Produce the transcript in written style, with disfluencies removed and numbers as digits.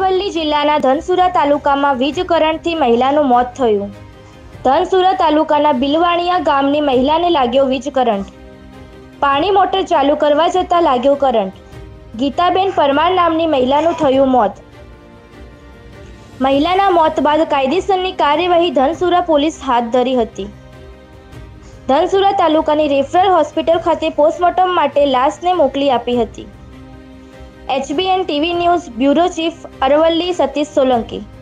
અરવલ્લી જિલ્લાના ધનસુરા તાલુકામાં વીજ કરંટથી મહિલાનું મોત થયું। ધનસુરા તાલુકાના બિલવાણીયા ગામની મહિલાને લાગ્યો વીજ કરંટ। પાણી મોટર ચાલુ કરવા જતાં લાગ્યો કરંટ। ગીતાબેન પરમાર નામની મહિલાનું થયું મોત। મહિલાના મોત બાદ કાયદેસરની કાર્યવાહી ધનસુરા પોલીસ હાથ ધરી હતી। ધનસુરા તાલુકાની રેફરલ હોસ્પિટલ ખાતે પોસ્ટમોર્ટમ માટે લાશને મોકલી આપી હતી। HBN TV news bureau chief Aravalli Satish Solanki.